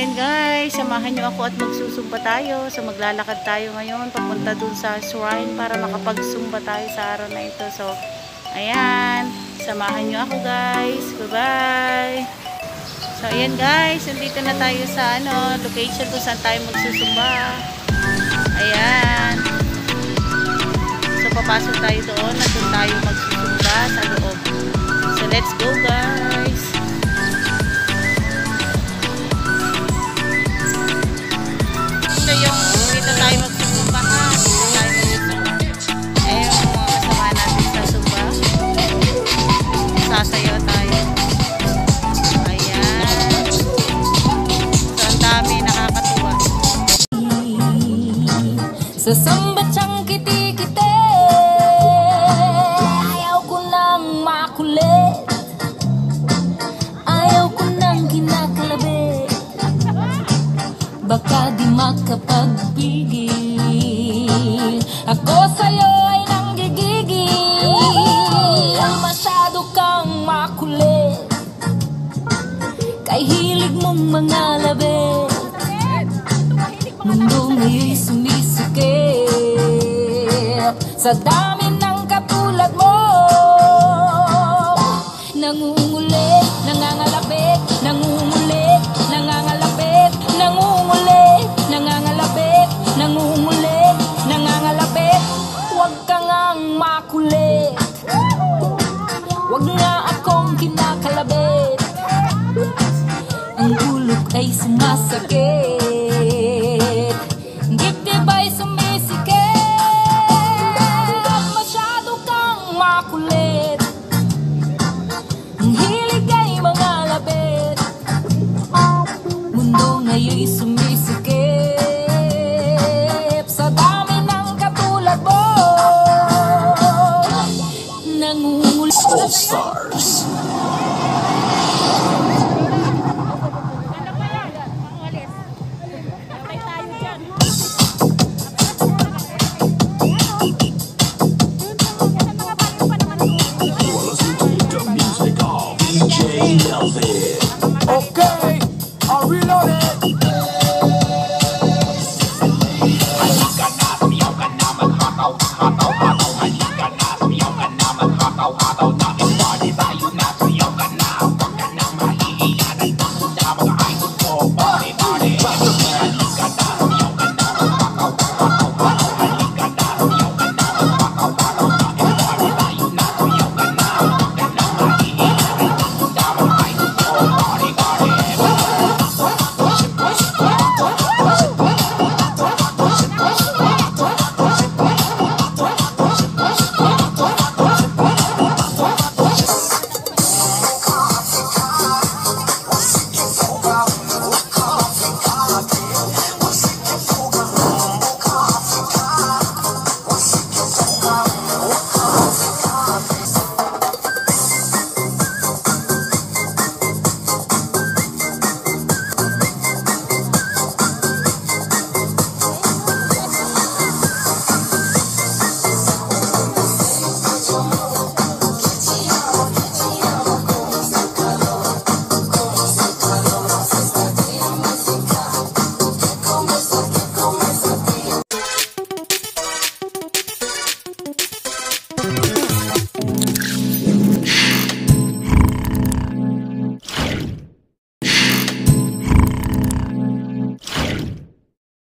ayan guys, samahan nyo ako at magsusumba tayo. So maglalakad tayo ngayon papunta dun sa shrine para makapagsumba tayo sa araw na ito. So ayan, samahan nyo ako guys. Bye bye. So ayan guys, nandito na tayo sa location kung saan tayo magsusumba. Ayan. So papasok tayo doon, nandun tayo magsusumba sa loob. So let's go guys. Dito tayo magsusumba ha. Dito tayo magsusumba. Ayun yung mga kasama natin sa sumba. Sasayaw tayo. Ayan. So ang dami, nakakatuwa. Sa sambatsang kiti-kiti, ayaw ko nang makulit, ayaw ko nang kinakalabi, baka di makapagpigil. Ako sa'yo ay nanggigigil, masyado kang makulit, kay hilig mong mga labi. Mundo ngayon'y sumisikip sa dami ng katulad mo. Nangungulit, nangangalapit, nangungulit, nangangalapit, nangungulit, nangangalapit, nangungulit, nangangalapit. Huwag ka ngang makulit, huwag nga akong kinakalabit. Ang ulok ay sumasakit, dibdib ay sumisikip, masyado kang makulit, ang hilig ay mga labit. Mundo ngayon'y sumisikip